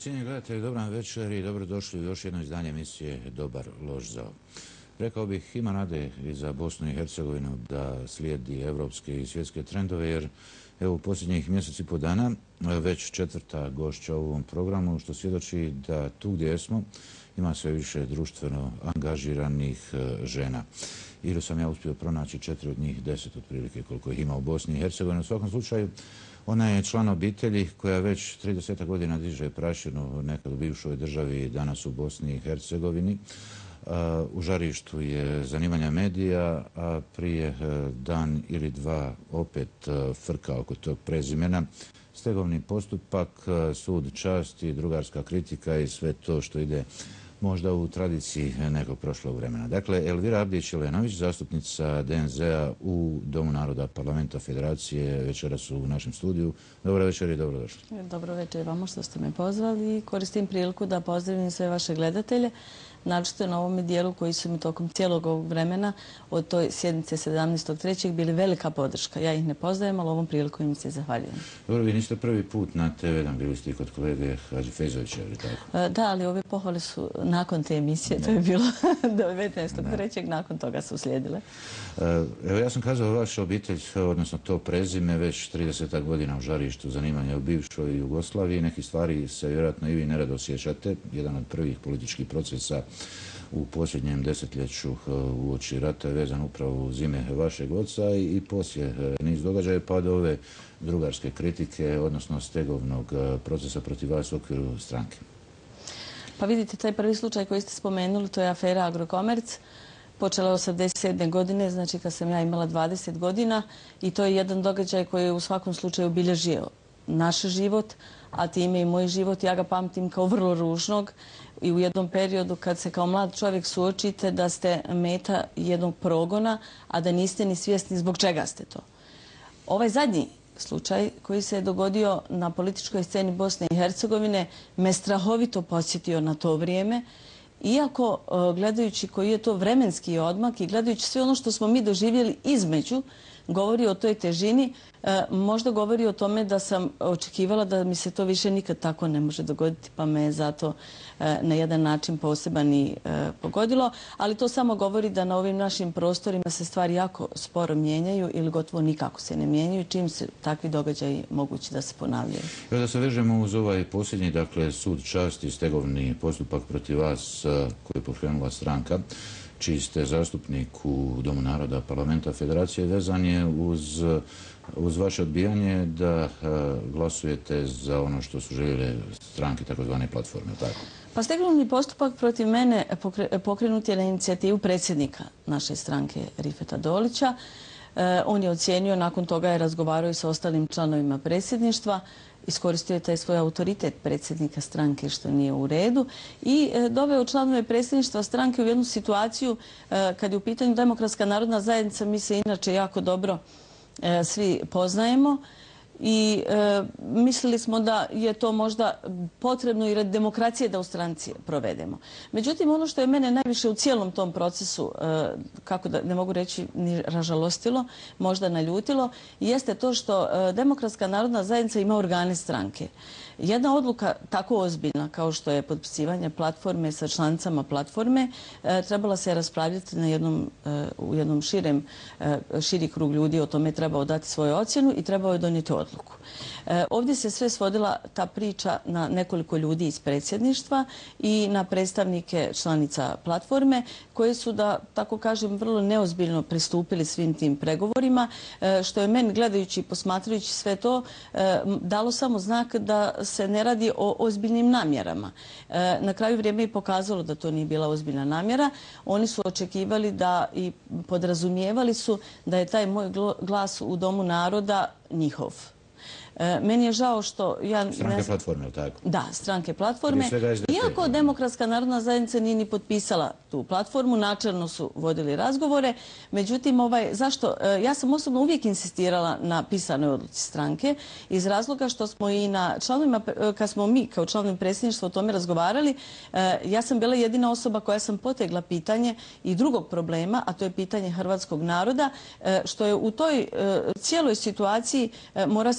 Cijenjeni gledatelji, dobar večer i dobrodošli u još jedno izdanje emisije Dobar loš zao. Rekao bih, ima nade i za Bosnu i Hercegovinu da slijedi evropske i svjetske trendove, jer evo u posljednjih mjesec i po dana već četvrta gošća u ovom programu, što svjedoči da tu gdje smo ima sve više društveno angažiranih žena. Ili sam ja uspio pronaći 4 od njih, 10 otprilike koliko ih ima u Bosni i Hercegovini. U svakom slučaju, ona je član obitelji koja već 30 godina diže prašinu nekad u bivšoj državi, danas u Bosni i Hercegovini. U žarištu je zanimanja medija, a prije dan ili dva opet frka oko tog prezimena. Stegovni postupak, sud časti, drugarska kritika i sve to što ide možda u tradiciji nekog prošlog vremena. Dakle, Elvira Abdić-Jelenović, zastupnica DNZ-a u Domu naroda Parlamenta Federacije, večeras u našem studiju. Dobro večer i dobrodošli. Dobro večer vama što ste me pozvali i koristim priliku da pozdravim sve vaše gledatelje, naročito na ovom dijelu koji su mi tokom cijelog ovog vremena od toj sjednice 17.3. bili velika podrška. Ja ih ne poznajem, ali ovom priliku im se zahvaljujem. Dobro, vi niste prvi put na TV1, bili ste i kod kolege Hadžifejzovića, ili tako? Da, ali ove pohvale su nakon te emisije, to je bilo 19.3. nakon toga su slijedile. Evo, ja sam kazao, vaša obitelj, odnosno to prezime, već 30 godina u žarištu zanimanja u bivšoj Jugoslaviji. Neki stvari se vjerojatno i vi nerado osjećate. Jedan od prvih političkih procesa u posljednjem desetljeću uoči rata je vezan upravo uz ime vašeg oca i poslije niz događaja pa do ove drugarske kritike, odnosno stegovnog procesa protiv vas u okviru stranke. Pa vidite, taj prvi slučaj koji ste spomenuli, to je afera Agrokomerc. Počela je 1987. godine, znači kad sam ja imala 20 godina i to je jedan događaj koji je u svakom slučaju obilježio naš život, a time i moj život. Ja ga pamtim kao vrlo ružnog i u jednom periodu kad se kao mlad čovjek suočite da ste meta jednog progona, a da niste ni svjesni zbog čega ste to. Ovaj zadnji slučaj koji se je dogodio na političkoj sceni Bosne i Hercegovine me strahovito podsjetio na to vrijeme, iako gledajući koji je to vremenski odmak i gledajući sve ono što smo mi doživjeli između, govori o toj težini, možda govori o tome da sam očekivala da mi se to više nikad tako ne može dogoditi, pa me je zato na jedan način poseban i pogodilo, ali to samo govori da na ovim našim prostorima se stvari jako sporo mijenjaju ili gotovo nikako se ne mijenjaju, čim se takvi događaji mogući da se ponavljaju. Evo da se vežemo uz ovaj posljednji, dakle, sud časti, stegovni postupak protiv vas koji je pokrenula stranka, čiji ste zastupnik u Domu naroda Parlamenta Federacije, vezan je uz vaše odbijanje da glasujete za ono što su željele stranke takozvane platforme, tako? Pa stegovni postupak protiv mene pokrenut je na inicijativu predsjednika naše stranke Rifeta Dolića. On je ocijenio, nakon toga je razgovarao i sa ostalim članovima predsjedništva, iskoristio je taj svoj autoritet predsjednika stranke što nije u redu i doveo članove predsjedništva stranke u jednu situaciju kad je u pitanju Demokratska narodna zajednica. Mi se inače jako dobro svi poznajemo i mislili smo da je to možda potrebno i radi demokracije da u stranci provedemo. Međutim, ono što je mene najviše u cijelom tom procesu, kako da ne mogu reći ni ražalostilo, možda naljutilo, jeste to što Demokratska narodna zajednica ima organe stranke. Jedna odluka tako ozbiljna kao što je potpisivanje platforme sa članicama platforme trebala se raspravljati u jednom širi krug ljudi, o tome je trebao dati svoju ocjenu i trebao je donijeti odluku. Ovdje se sve svodila ta priča na nekoliko ljudi iz predsjedništva i na predstavnike članica platforme koji su, da tako kažem, vrlo neozbiljno pristupili svim tim pregovorima, što je meni, gledajući i posmatrajući sve to, dalo samo znak da se ne radi o ozbiljnim namjerama. Na kraju vrijeme je pokazalo da to nije bila ozbiljna namjera. Oni su očekivali da i podrazumijevali su da je taj moj glas u Domu naroda njihov. Meni je žao što... Stranke platforme, tako? Da, stranke platforme. Iako Demokratska narodna zajednica nije ni potpisala tu platformu, načelno su vodili razgovore. Međutim, zašto? Ja sam osobno uvijek insistirala na pisanoj odluci stranke iz razloga što smo i na članovima, kad smo mi kao članovi predsjedništva o tome razgovarali, ja sam bila jedina osoba koja sam potegla pitanje i drugog problema, a to je pitanje hrvatskog naroda, što je u toj cijeloj situaciji, mora se razumjeti,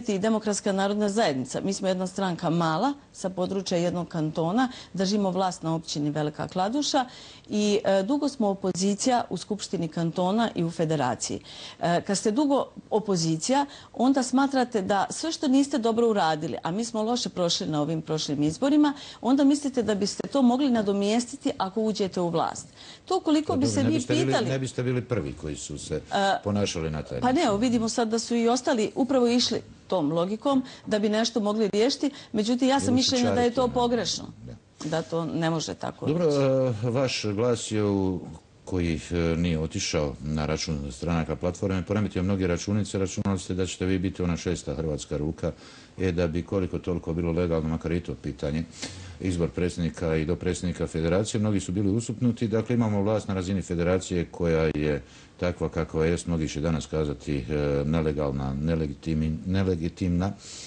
i Demokratska narodna zajednica. Mi smo jedna stranka mala, sa područja jednog kantona, držimo vlast na općini Velika Kladuša i dugo smo opozicija u Skupštini kantona i u federaciji. Kad ste dugo opozicija, onda smatrate da sve što niste dobro uradili, a mi smo loše prošli na ovim prošlim izborima, onda mislite da biste to mogli nadomjestiti ako uđete u vlast. To koliko bi se vi pitali... Ne biste bili prvi koji su se ponašali na taj način. Pa ne, vidimo sad da su i ostali upravo išli tom logikom da bi nešto mogli riješiti. Međutim, ja sam mišljenja da je to pogrešno. Da to ne može tako. Dobro, vaš glas je koji nije otišao na račun stranaka platforme, poremetio mnoge računice, računali ste da ćete vi biti ona 6. hrvatska ruka, da bi koliko toliko bilo legalno, makar i to pitanje, izbor predsjednika i dopredsjednika federacije. Mnogi su bili usupnuti, dakle imamo vlast na razini federacije koja je takva kakva jest, mnogi će danas kazati nelegalna, nelegitimna.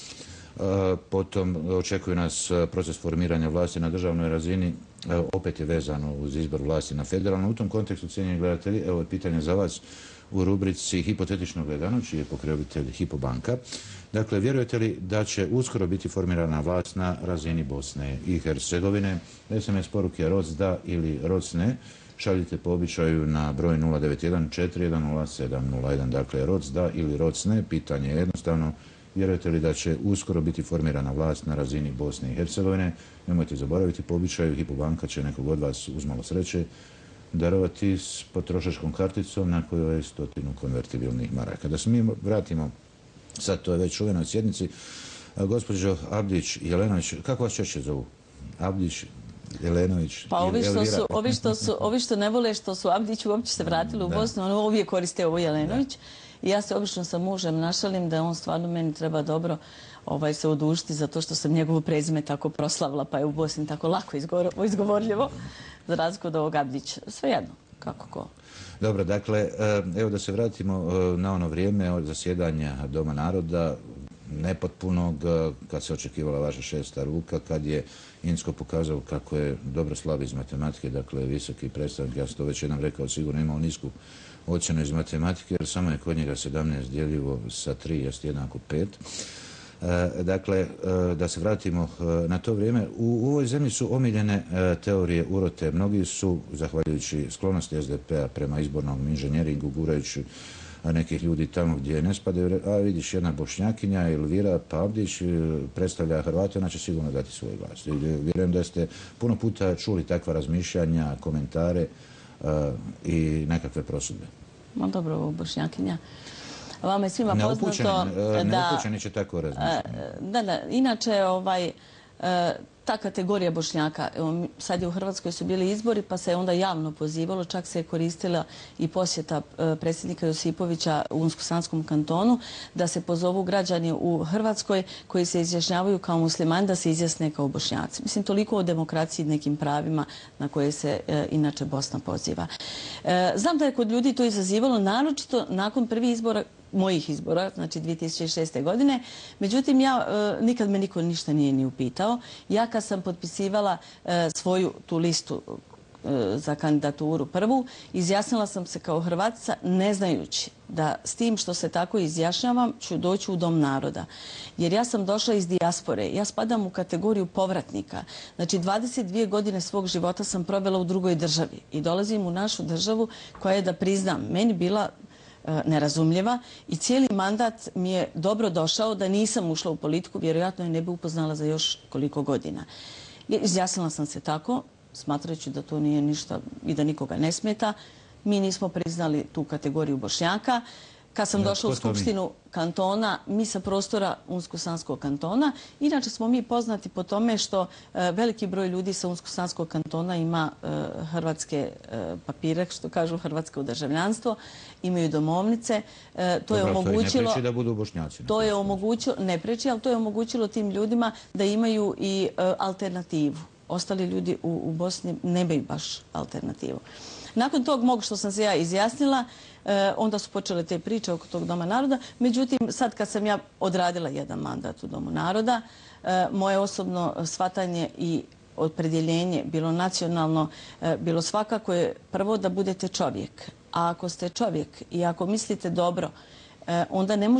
Potom očekuje nas proces formiranja vlasti na državnoj razini, opet je vezano uz izbor vlasti na federalno. U tom kontekstu, cijenjeni gledatelji, evo je pitanje za vas u rubrici Hipotetično gledano, čiji je pokrovitelj Hypo banka. Dakle, vjerujete li da će uskoro biti formirana vlast na razini Bosne i Hercegovine? SMS poruke ROC da ili ROC ne. Šaljite po običaju na broj 091 4107 01. Dakle, ROC da ili ROC ne. Pitanje je jednostavno. Vjerujete li da će uskoro biti formirana vlast na razini Bosne i Hercegovine? Nemojte zaboraviti, po običaju Hypo banka će nekog od vas uz malo sreće darovati s potrošačkom karticom na kojoj je 100 konvertibilnih maraka. Da se mi vratimo, sad to je već čuvenoj sjednici, gospođo Abdić Jelenović, kako vas češće zovu? Abdić, Jelenović, pa ovi što ne vole što su Abdić uopće se vratili u Bosnu, ono uvijek koriste ovo Jelenović. I ja se obično sa mužem našalim da on stvarno meni treba dobro se odužiti za to što sam njegovo prezime tako proslavila, pa je u Bosni tako lako izgovorljivo, za razliku od ovog Abdića. Svejedno, kako ko. Dobro, dakle, evo da se vratimo na ono vrijeme od zasjedanja Doma naroda, nepotpunog, kad se očekivala vaša 6. ruka, kad je Inzko pokazao kako je dobro slab iz matematike, dakle visoki predstavnik, ja sam to već jednom rekao, sigurno imao nisku ocjenu iz matematike, jer samo je kod njega 17 dijeljivo sa 3 jest jednako 5. Dakle, da se vratimo na to vrijeme, u ovoj zemlji su omiljene teorije urote. Mnogi su, zahvaljujući sklonosti SDP-a prema izbornom inženjeringu, gurajući nekih ljudi tamo gdje ne spadaju, a vidiš jedna Bošnjakinja, Elvira Abdić predstavlja Hrvate, ona će sigurno dati svoj glas. Vjerujem da ste puno puta čuli takva razmišljanja, komentare i nekakve prosudbe. No dobro, ovo Bošnjakinja. Vama je svima poznato da... Neupućeni će tako razmišljati. Da, inače ta kategorija Bošnjaka, sad je u Hrvatskoj su bili izbori pa se je onda javno pozivalo, čak se je koristila i posjeta predsjednika Josipovića u Unsko-Sanskom kantonu, da se pozovu građani u Hrvatskoj koji se izjašnjavaju kao muslimani da se izjasne kao Bošnjaci. Mislim, toliko o demokraciji i nekim pravima na koje se inače Bosna poziva. Znam da je kod ljudi to izazivalo, naročito nakon prvih izbora, mojih izbora, znači 2006. godine. Međutim, nikad me niko ništa nije ni upitao. Ja kad sam potpisivala svoju tu listu za kandidaturu prvu, izjasnila sam se kao Hrvatica ne znajući da s tim što se tako izjašnjavam ću doći u Dom naroda. Jer ja sam došla iz dijaspore, ja spadam u kategoriju povratnika. Znači 22 godine svog života sam provela u drugoj državi i dolazim u našu državu koja je, da priznam, meni bila nerazumljiva i cijeli mandat mi je dobro došao. Da nisam ušla u politiku, vjerojatno je ne bi upoznala za još koliko godina. Izjasnila sam se tako, smatrajući da to nije ništa i da nikoga ne smeta. Mi nismo priznali tu kategoriju Bošnjaka. Kad sam došla u Skupštinu kantona, mi sa prostora Unsko-Sanskog kantona, inače smo mi poznati po tome što veliki broj ljudi sa Unsko-Sanskog kantona ima hrvatske papire, što kažu hrvatsko državljanstvo, imaju domovnice. To je omogućilo... To ne preči da budu Bošnjaci. To je omogućilo, ne preči, ali to je omogućilo tim ljudima da imaju i alternativu. Ostali ljudi u Bosni nemaju baš alternativu. Nakon tog mog što sam se ja izjasnila, onda su počele te priče oko tog Doma naroda. Međutim, sad kad sam ja odradila jedan mandat u Domu naroda, moje osobno shvatanje i opredjeljenje, bilo nacionalno, bilo svakako je prvo da budete čovjek. A ako ste čovjek i ako mislite dobro, onda ne može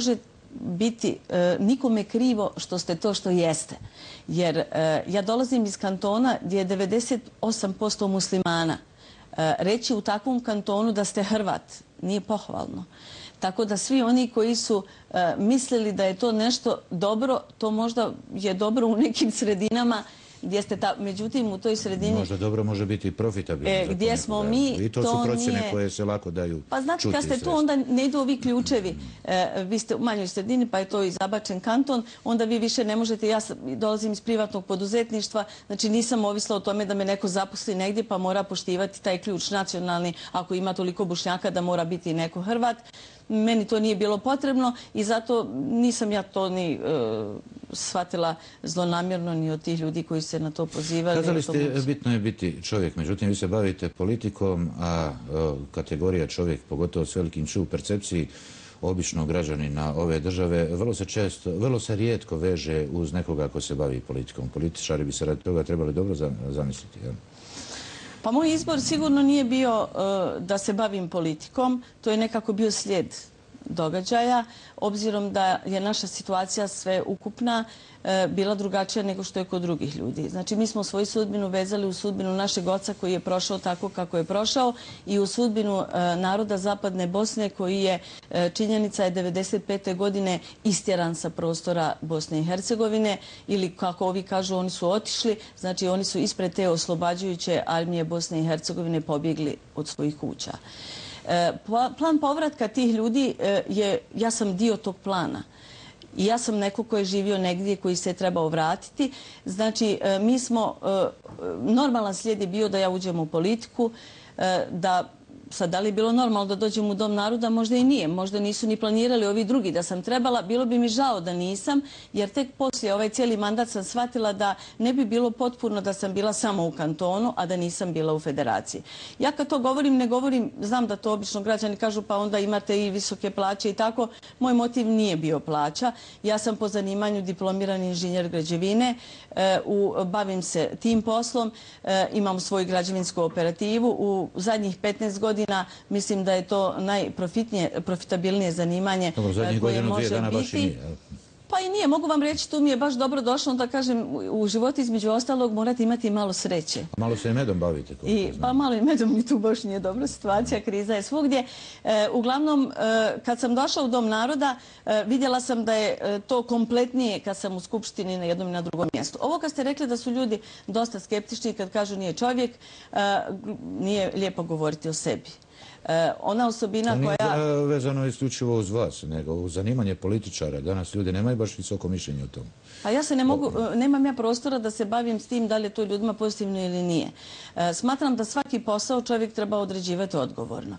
biti nikome krivo što ste to što jeste. Jer ja dolazim iz kantona gdje je 98% muslimana. Reći u takvom kantonu da ste Hrvat nije pohvalno. Tako da svi oni koji su mislili da je to nešto dobro, to možda je dobro u nekim sredinama gdje ste međutim u toj sredini... Možda dobro može biti profitabilno. Gdje smo mi, i to su procjene koje se lako daju čuti. Pa znate, kad ste tu, onda ne idu ovi ključevi. Vi ste u manjoj sredini, pa je to i zabačen kanton, onda vi više ne možete, ja dolazim iz privatnog poduzetništva, znači nisam ovisla o tome da me neko zaposli negdje, pa mora poštivati taj ključ nacionalni, ako ima toliko Bošnjaka da mora biti neko Hrvat. Meni to nije bilo potrebno i zato nisam ja to ni shvatila zlonamjerno ni od tih ljudi koji se na to pozivali. Kazali ste, bitno je biti čovjek, međutim vi se bavite politikom, a kategorija čovjek, pogotovo s velikim ču u percepciji običnog građanina ove države, vrlo se rijetko veže uz nekoga ko se bavi politikom. Političari bi se radi toga trebali dobro zamisliti. Ja? Pa moj izbor sigurno nije bio da se bavim politikom, to je nekako bio slijed događaja, obzirom da je naša situacija sve ukupna bila drugačija nego što je kod drugih ljudi. Znači, mi smo svoju sudbinu vezali u sudbinu našeg oca koji je prošao tako kako je prošao i u sudbinu naroda Zapadne Bosne koji je, činjenica je, 1995. godine istjeran sa prostora Bosne i Hercegovine ili kako ovi kažu, oni su otišli, znači oni su ispred te oslobađajuće armije Bosne i Hercegovine pobjegli od svojih kuća. Plan povratka tih ljudi je, ja sam dio tog plana i ja sam neko ko je živio negdje koji se je trebao vratiti. Znači, mi smo, normalan slijed je bio da ja uđem u politiku, da sad, da li je bilo normalno da dođem u Dom naroda? Možda i nije. Možda nisu ni planirali ovi drugi da sam trebala. Bilo bi mi žao da nisam, jer tek poslije ovaj cijeli mandat sam shvatila da ne bi bilo potpuno da sam bila samo u kantonu, a da nisam bila u federaciji. Ja kad to govorim, ne govorim, znam da to obično građani kažu pa onda imate i visoke plaće i tako. Moj motiv nije bio plaća. Ja sam po zanimanju diplomirani inženjer građevine, bavim se tim poslom, imam svoju građevinsku operativu. U zadnjih 15 godina mislim da je to najprofitabilnije zanimanje koje može biti. Pa i nije, mogu vam reći, tu mi je baš dobro došlo, da kažem, u životu između ostalog morate imati malo sreće. Malo se i medom bavite. Pa malo i medom ni tu baš nije dobra situacija, kriza je svugdje. Uglavnom, kad sam došla u Dom naroda, vidjela sam da je to kompletnije kad sam u Skupštini na jednom i na drugom mjestu. Ovo kad ste rekli da su ljudi dosta skeptični kad kažu nije čovjek, nije lijepo govoriti o sebi. Ona osobina koja... Nije vezano isključivo uz vas, nego uz zanimanje političara. Danas ljudi nemaju baš visoko mišljenje o tom. A ja se ne mogu, nemam ja prostora da se bavim s tim da li je to ljudima pozitivno ili nije. Smatram da svaki posao čovjek treba određivati odgovorno.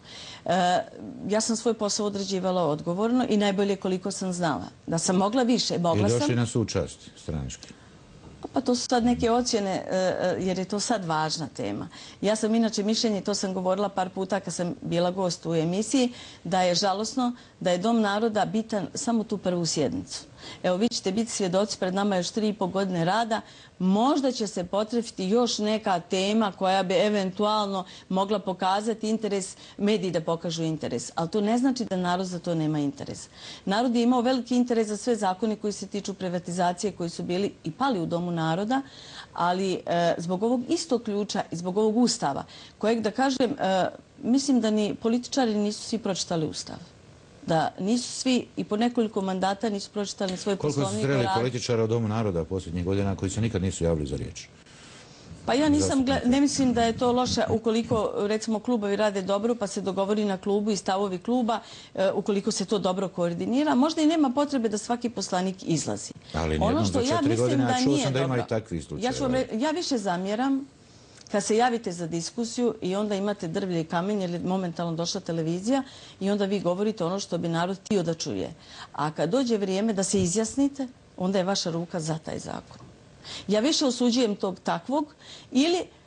Ja sam svoj posao određivala odgovorno i najbolje koliko sam znala. Da sam mogla više, mogla sam... I došli na sučast stranački. Pa to su sad neke ocjene, jer je to sad važna tema. Ja sam inače mišljenje, to sam govorila par puta kad sam bila gost u emisiji, da je žalosno da je Dom naroda bitan samo tu prvu sjednicu. Evo, vi ćete biti svjedoci, pred nama još 3,5 godine rada, možda će se potrefiti još neka tema koja bi eventualno mogla pokazati interes, mediji da pokažu interes. Ali to ne znači da narod za to nema interes. Narod je imao veliki interes za sve zakone koji se tiču privatizacije, koji su bili i pali u Domu naroda, ali zbog ovog istog ključa i zbog ovog ustava, kojeg, da kažem, mislim da ni političari nisu svi pročitali ustav. Da nisu svi i po nekoliko mandata nisu pročitali svoj poslovnik. Koliko su sreli političara u Domu naroda posljednjih godina koji se nikad nisu javili za riječ? Pa ja ne mislim da je to loše ukoliko, recimo, klubovi rade dobro pa se dogovori na klubu i stavovi kluba, ukoliko se to dobro koordinira. Možda i nema potrebe da svaki poslanik izlazi. Ali nijednom za 4 godine, a čuo sam da ima i takvih slučajeva. Ja više zamjeram kad se javite za diskusiju i onda imate drvlje i kamen jer je momentalno došla televizija i onda vi govorite ono što bi narod htio da čuje. A kad dođe vrijeme da se izjasnite, onda je vaša ruka za taj zakon. Ja više osuđujem tog takvog ili